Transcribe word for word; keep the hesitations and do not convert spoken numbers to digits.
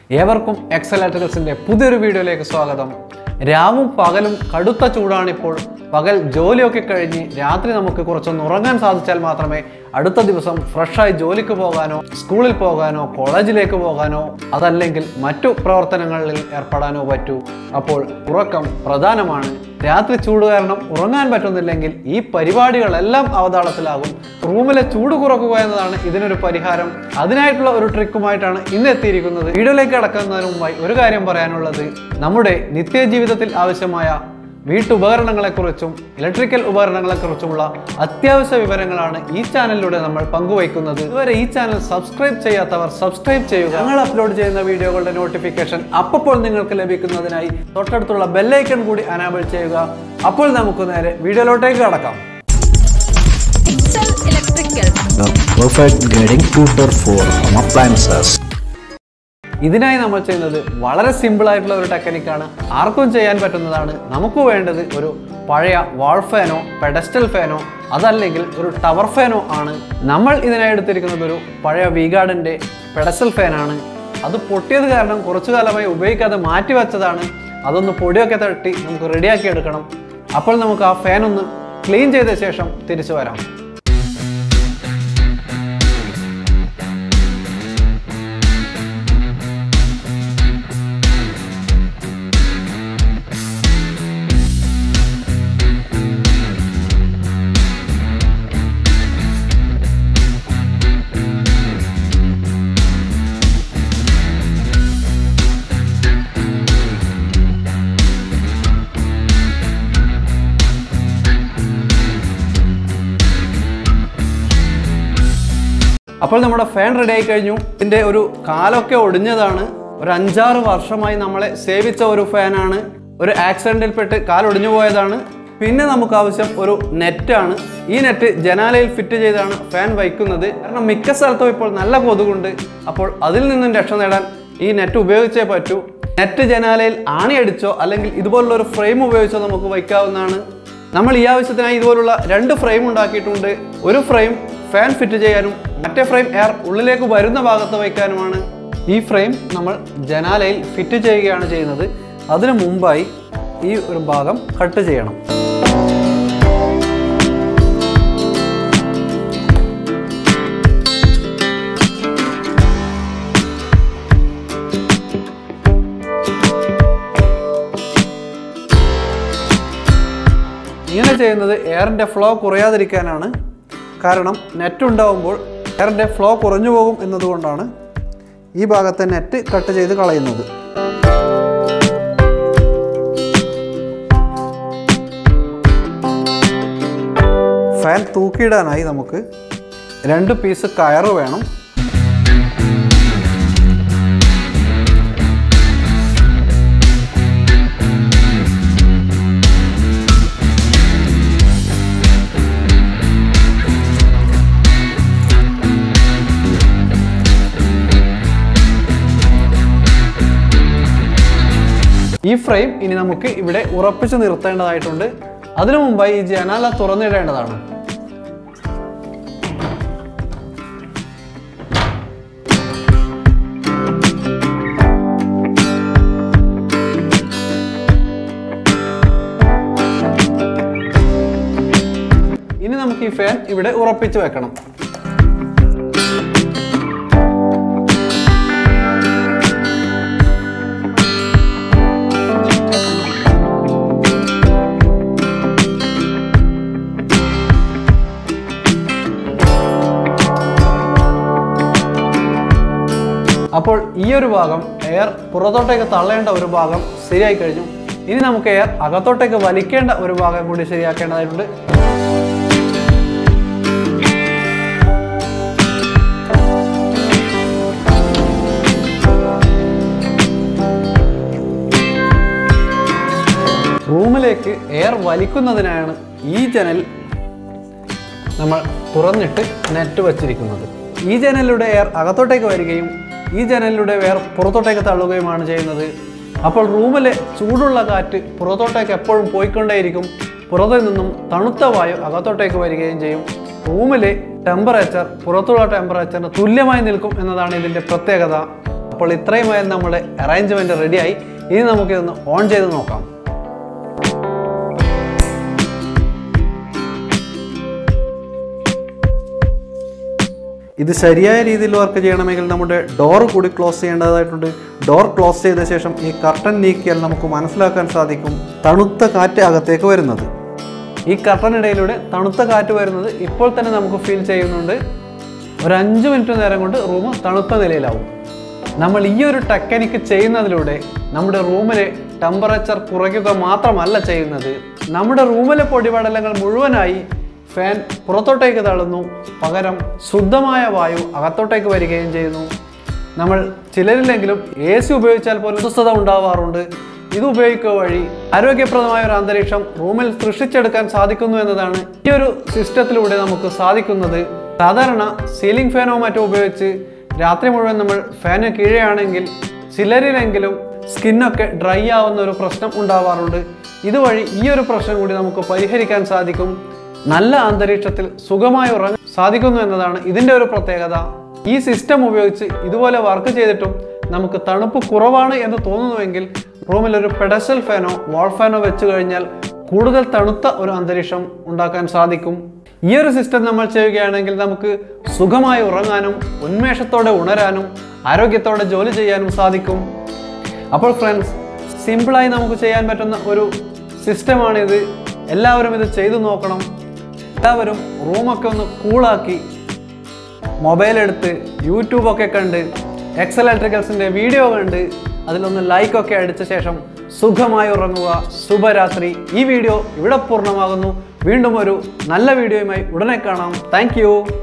ഏവർക്കും എക്സൽ ഇലക്ട്രിക്കൽസിന്റെ പുതിയൊരു വീഡിയോയിലേക്ക് സ്വാഗതം. രാവും പകലും കടുത്ത ചൂടാണിപ്പോൾ. പകൽ ജോലിയൊക്കെ കഴിഞ്ഞ് രാത്രി നമുക്ക് കുറച്ചൊന്ന് ഉറങ്ങാൻ സാധിച്ചാൽ മാത്രമേ അടുത്ത ദിവസം ഫ്രഷായി ജോലിക്ക് പോകാനോ സ്കൂളിൽ പോകാനോ കോളേജിലേക്ക് പോകാനോ അതല്ലെങ്കിൽ മറ്റു പ്രവർത്തനങ്ങളിൽ ഏർപ്പെടാനോ പറ്റൂ. അപ്പോൾ ഉറക്കം പ്രധാനമാണ്. രാത്രി ചൂട് കാരണം ഉറങ്ങാൻ പറ്റുന്നില്ലെങ്കിൽ ഈ പരിപാടികളെല്ലാം അവതാളത്തിലാകും. റൂമിലെ ചൂട് കുറക്കുക എന്നതാണ് ഇതിനൊരു പരിഹാരം. അതിനായിട്ടുള്ള ഒരു ട്രിക്കുമായിട്ടാണ് ഇന്ന് എത്തിയിരിക്കുന്നത്. വീഡിയോയിലേക്ക് കടക്കുന്നതിന് മുമ്പായി ഒരു കാര്യം പറയാനുള്ളത്, നമ്മുടെ നിത്യജീവിതത്തിൽ ആവശ്യമായ വീട്ടുപകരണങ്ങളെക്കുറിച്ചും ഇലക്ട്രിക്കൽ ഉപകരണങ്ങളെക്കുറിച്ചുമുള്ള അത്യാവശ്യ വിവരങ്ങളാണ് ഈ ചാനലിലൂടെ നമ്മൾ പങ്കുവയ്ക്കുന്നത്. ഇതുവരെ ഈ ചാനൽ സബ്സ്ക്രൈബ് ചെയ്യാത്തവർ സബ്സ്ക്രൈബ് ചെയ്യുക. ഞങ്ങൾ അപ്ലോഡ് ചെയ്യുന്ന വീഡിയോകളുടെ നോട്ടിഫിക്കേഷൻ അപ്പോൾ നിങ്ങൾക്ക് ലഭിക്കുന്നതിനായി തൊട്ടടുത്തുള്ള ബെല്ലൈക്കൺ കൂടി അനാബിൾ ചെയ്യുക. അപ്പോൾ നമുക്ക് നേരെ വീഡിയോയിലോട്ടേക്ക് കടക്കാം. ഇതിനായി നമ്മൾ ചെയ്യുന്നത് വളരെ സിമ്പിൾ ആയിട്ടുള്ള ഒരു ടെക്നിക്കാണ്. ആർക്കും ചെയ്യാൻ പറ്റുന്നതാണ്. നമുക്ക് വേണ്ടത് ഒരു പഴയ വാൾ ഫാനോ പെഡസ്റ്റൽ ഫാനോ അതല്ലെങ്കിൽ ഒരു ടവർ ഫാനോ ആണ്. നമ്മൾ ഇതിനായി എടുത്തിരിക്കുന്നത് ഒരു പഴയ വി ഗാർഡിൻ്റെ പെഡസ്റ്റൽ ഫാനാണ്. അത് പൊട്ടിയത് കാരണം കുറച്ചു കാലമായി ഉപയോഗിക്കാതെ മാറ്റി വെച്ചതാണ്. അതൊന്ന് പൊടിയൊക്കെ തട്ടി നമുക്ക് റെഡിയാക്കി എടുക്കണം. അപ്പോൾ നമുക്ക് ആ ഫാൻ ഒന്ന് ക്ലീൻ ചെയ്ത ശേഷം തിരിച്ചു വരാം. അപ്പോൾ നമ്മുടെ ഫാൻ റെഡി ആയി കഴിഞ്ഞു. ഇതിൻ്റെ ഒരു കാലൊക്കെ ഒടിഞ്ഞതാണ്. ഒരു അഞ്ചാറ് വർഷമായി നമ്മളെ സേവിച്ച ഒരു ഫാനാണ്. ഒരു ആക്സിഡൻറ്റിൽപ്പെട്ട് കാലൊടിഞ്ഞു പോയതാണ്. പിന്നെ നമുക്ക് ആവശ്യം ഒരു നെറ്റാണ്. ഈ നെറ്റ് ജനാലയിൽ ഫിറ്റ് ചെയ്താണ് ഫാൻ വയ്ക്കുന്നത്. കാരണം മിക്ക സ്ഥലത്തും ഇപ്പോൾ നല്ല കൊതുകുണ്ട്. അപ്പോൾ അതിൽ നിന്നും രക്ഷ നേടാൻ ഈ നെറ്റ് ഉപയോഗിച്ചേ പറ്റൂ. നെറ്റ് ജനാലയിൽ ആണിയടിച്ചോ അല്ലെങ്കിൽ ഇതുപോലുള്ള ഒരു ഫ്രെയിം ഉപയോഗിച്ചോ നമുക്ക് വയ്ക്കാവുന്നതാണ്. നമ്മൾ ഈ ആവശ്യത്തിനായി ഇതുപോലുള്ള രണ്ട് ഫ്രെയിം ഉണ്ടാക്കിയിട്ടുണ്ട്. ഒരു ഫ്രെയിം ഫാൻ ഫിറ്റ് ചെയ്യാനും മറ്റേ ഫ്രെയിം എയർ ഉള്ളിലേക്ക് വരുന്ന ഭാഗത്ത് വയ്ക്കാനുമാണ്. ഈ ഫ്രെയിം നമ്മൾ ജനാലയിൽ ഫിറ്റ് ചെയ്യുകയാണ് ചെയ്യുന്നത്. അതിനു മുമ്പായി ഈ ഒരു ഭാഗം കട്ട് ചെയ്യണം. ഇങ്ങനെ ചെയ്യുന്നത് എയറിൻ്റെ ഫ്ലോ കുറയാതിരിക്കാനാണ്. കാരണം നെറ്റ് ഉണ്ടാവുമ്പോൾ എയറിൻ്റെ ഫ്ലോ കുറഞ്ഞു പോകും എന്നതുകൊണ്ടാണ് ഈ ഭാഗത്തെ നെറ്റ് കട്ട് ചെയ്ത് കളയുന്നത്. ഫാൻ തൂക്കിയിടാനായി നമുക്ക് രണ്ട് പീസ് കയറ് വേണം. ഈ ഫ്രെയിം ഇനി നമുക്ക് ഇവിടെ ഉറപ്പിച്ച് നിർത്തേണ്ടതായിട്ടുണ്ട്. അതിനു മുമ്പായി ഈ ജനാല തുറന്നിടേണ്ടതാണ്. ഇനി നമുക്ക് ഈ ഫാൻ ഇവിടെ ഉറപ്പിച്ച് വെക്കണം. അപ്പോൾ ഈ ഒരു ഭാഗം എയർ പുറത്തോട്ടേക്ക് തള്ളേണ്ട ഒരു ഭാഗം ശരിയായി കഴിഞ്ഞു. ഇനി നമുക്ക് എയർ അകത്തോട്ടേക്ക് വലിക്കേണ്ട ഒരു ഭാഗം കൂടി ശരിയാക്കേണ്ടതായിട്ടുണ്ട്. റൂമിലേക്ക് എയർ വലിക്കുന്നതിനാണ് ഈ ജനൽ നമ്മൾ തുറന്നിട്ട് നെറ്റ് വച്ചിരിക്കുന്നത്. ഈ ജനലിലൂടെ എയർ അകത്തോട്ടേക്ക് വരികയും ഈ ജനലിലൂടെ എയർ പുറത്തോട്ടേക്ക് തള്ളുകയുമാണ് ചെയ്യുന്നത്. അപ്പോൾ റൂമിലെ ചൂടുള്ള കാറ്റ് പുറത്തോട്ടേക്ക് എപ്പോഴും പോയിക്കൊണ്ടേയിരിക്കും. പുറത്തു നിന്നും തണുത്ത വായു അകത്തോട്ടേക്ക് വരികയും ചെയ്യും. റൂമിലെ ടെമ്പറേച്ചർ പുറത്തുള്ള ടെമ്പറേച്ചറിന് തുല്യമായി നിൽക്കും എന്നതാണ് ഇതിൻ്റെ പ്രത്യേകത. അപ്പോൾ ഇത്രയുമായിരുന്നു നമ്മുടെ അറേഞ്ച്മെൻറ്റ് റെഡിയായി. ഇനി നമുക്കിതൊന്ന് ഓൺ ചെയ്ത് നോക്കാം. ഇത് ശരിയായ രീതിയിൽ വർക്ക് ചെയ്യണമെങ്കിൽ നമ്മുടെ ഡോർ കൂടി ക്ലോസ് ചെയ്യേണ്ടതായിട്ടുണ്ട്. ഡോർ ക്ലോസ് ചെയ്ത ശേഷം ഈ കർട്ടൻ നീക്കിയാൽ നമുക്ക് മനസ്സിലാക്കാൻ സാധിക്കും തണുത്ത കാറ്റ് അകത്തേക്ക് വരുന്നത്. ഈ കർട്ടനിടയിലൂടെ തണുത്ത കാറ്റ് വരുന്നത് ഇപ്പോൾ തന്നെ നമുക്ക് ഫീൽ ചെയ്യുന്നുണ്ട്. ഒരു അഞ്ച് മിനിറ്റ് നേരം കൊണ്ട് റൂം തണുത്ത നിലയിലാവും. നമ്മൾ ഈ ഒരു ടെക്നിക്ക് ചെയ്യുന്നതിലൂടെ നമ്മുടെ റൂമിലെ ടെമ്പറേച്ചർ കുറയ്ക്കുക മാത്രമല്ല ചെയ്യുന്നത്, നമ്മുടെ റൂമിലെ പൊടിപടലങ്ങൾ മുഴുവനായി ഫാൻ പുറത്തോട്ടേക്ക് തള്ളുന്നു, പകരം ശുദ്ധമായ വായു അകത്തോട്ടേക്ക് വരികയും ചെയ്യുന്നു. നമ്മൾ ചിലരിലെങ്കിലും എ സി ഉപയോഗിച്ചാൽ പോലും അസ്വസ്ഥത ഉണ്ടാവാറുണ്ട്. ഇത് ഉപയോഗിക്കുക വഴി ആരോഗ്യപ്രദമായ ഒരു അന്തരീക്ഷം റൂമിൽ സൃഷ്ടിച്ചെടുക്കാൻ സാധിക്കുന്നു എന്നതാണ് ഈ ഒരു സിസ്റ്റത്തിലൂടെ നമുക്ക് സാധിക്കുന്നത്. സാധാരണ സീലിംഗ് ഫാനോ മറ്റോ ഉപയോഗിച്ച് രാത്രി മുഴുവൻ നമ്മൾ ഫാന് കീഴെയാണെങ്കിൽ ചിലരിലെങ്കിലും സ്കിന്നൊക്കെ ഡ്രൈ ആവുന്ന ഒരു പ്രശ്നം ഉണ്ടാവാറുണ്ട്. ഇതുവഴി ഈ ഒരു പ്രശ്നം കൂടി നമുക്ക് പരിഹരിക്കാൻ സാധിക്കും. നല്ല അന്തരീക്ഷത്തിൽ സുഖമായി ഉറങ്ങാൻ സാധിക്കുന്നു എന്നതാണ് ഇതിൻ്റെ ഒരു പ്രത്യേകത. ഈ സിസ്റ്റം ഉപയോഗിച്ച് ഇതുപോലെ വർക്ക് ചെയ്തിട്ടും നമുക്ക് തണുപ്പ് കുറവാണ് എന്ന് തോന്നുന്നുവെങ്കിൽ റൂമിൽ ഒരു പെഡസ്റ്റൽ ഫാനോ വാൾ ഫാനോ വെച്ച് കഴിഞ്ഞാൽ കൂടുതൽ തണുത്ത ഒരു അന്തരീക്ഷം ഉണ്ടാക്കാൻ സാധിക്കും. ഈ ഒരു സിസ്റ്റം നമ്മൾ ചെയ്യുകയാണെങ്കിൽ നമുക്ക് സുഖമായി ഉറങ്ങാനും ഉന്മേഷത്തോടെ ഉണരാനും ആരോഗ്യത്തോടെ ജോലി ചെയ്യാനും സാധിക്കും. അപ്പോൾ ഫ്രണ്ട്സ്, സിമ്പിളായി നമുക്ക് ചെയ്യാൻ പറ്റുന്ന ഒരു സിസ്റ്റമാണിത്. എല്ലാവരും ഇത് ചെയ്തു നോക്കണം. എല്ലാവരും റൂമൊക്കെ ഒന്ന് കൂളാക്കി മൊബൈൽ എടുത്ത് യൂട്യൂബൊക്കെ കണ്ട് എക്സൽ ഇലക്ട്രിക്കൽസിൻ്റെ വീഡിയോ കണ്ട് അതിലൊന്ന് ലൈക്കൊക്കെ അടിച്ച ശേഷം സുഖമായി ഉറങ്ങുക. ശുഭരാത്രി. ഈ വീഡിയോ ഇവിടെ പൂർണ്ണമാകുന്നു. വീണ്ടും ഒരു നല്ല വീഡിയോയുമായി ഉടനെ കാണാം. താങ്ക്